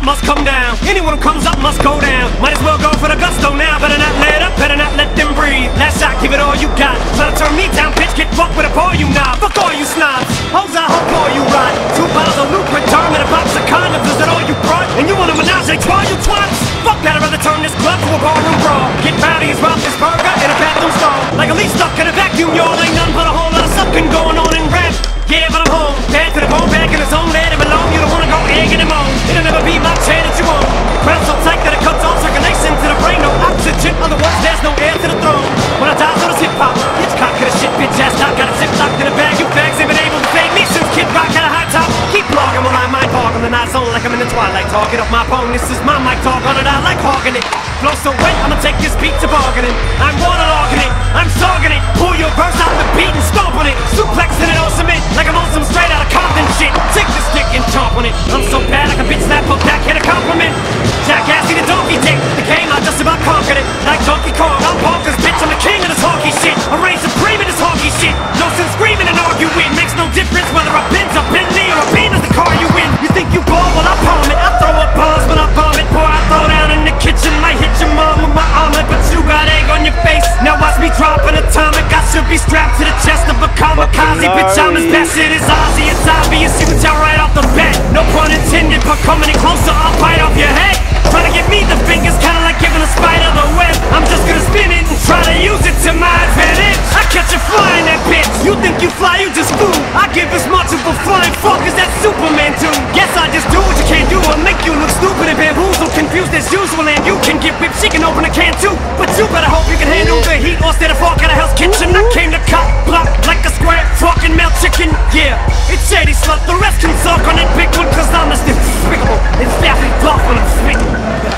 must come down. Anyone who comes up must go down. Might as well go for the gusto now. Better not let up, better not let them breathe. Last shot, give it all you got. Try to turn me down, bitch, get fucked with a ball you knob. Fuck all you snobs, hoes I hope all you rot. 2 bottles of lubricant, term and a box of condoms. Is that all you brought? And you want a menage a trois, you twats? Fuck that, I'd rather turn this club to a barroom brawl. Get rowdy as Rob this burger in a bathroom stall. Like a leaf stuck in a vacuum, y'all. Ain't nothing but a whole lot of sucking going on in rap. Yeah, but I'm home, bad to the bone, back in his own, let him alone. You don't wanna go egging him on. It'll never be my chair that you own. Crown so tight that it cuts all circulation to the brain. No oxygen, otherwise there's no air to the throne. When I die, so does hip-hop. Hitchcock could have shit, bitch ass top. Got a zip locked in a bag, you fags ain't been able to fade me since Kid Rock had a high top. Keep blogging while I mind bog on the night zone like I'm in the twilight. Talk it off my phone, this is my mic talk on it, I like hogging it. Flow so wet, I'ma take this beat to bargaining. I'm waterlogging it, I'm sogging it. Pull your verse out the beat and stomp on it. Suplexing it on cement like I'm on some straight out of Compton shit. Take the stick and chomp on it. I'm so bad I can bitch slap a backhand a compliment. Jackassy the donkey dick. The game I just about conquered it. Like Donkey Kong, I'm bonkers, bitch. I'm the king of this honky shit. I reign supreme in this honky shit. No sense screaming and arguing. Makes no difference whether a Benz, a Bentley, or a bean is the car you win. You think you ball? Well I palm it. I throw up bombs when I bomb it. Boy, I throw down in the kitchen. Might hit your mom with my armor, but you got egg on your face. Now watch me drop an atomic. I should be strapped to the chest of a kamikaze. Bitch, I'm as best it is Ozzy. It's obvious you can tell right off the bat. No pun intended, but coming in closer, I'll bite off your head. Try to give me the fingers, kinda like giving a spider the web. I'm just gonna spin it and try to use it to my advantage. I catch you flying that bitch. You think you fly, you just fool. I give as much of a flying fuck as that Superman do. Guess I just do what you can't do. I'll make you look stupid and bamboozled, confused as usual. And you can get whipped, she can open a can too. But you better hope you can handle the heat or stay the fuck out of Hell's Kitchen. I came to cop block like a square fucking melt chicken. Yeah, it's shady slut. The rest can suck on that big one, cause I'm as despicable. It's very tough when I'm spitting.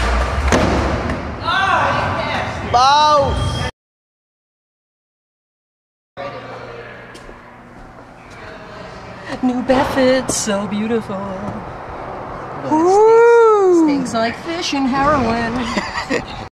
Bow. New Bedford's so beautiful. But it stinks Stinks like fish and heroin.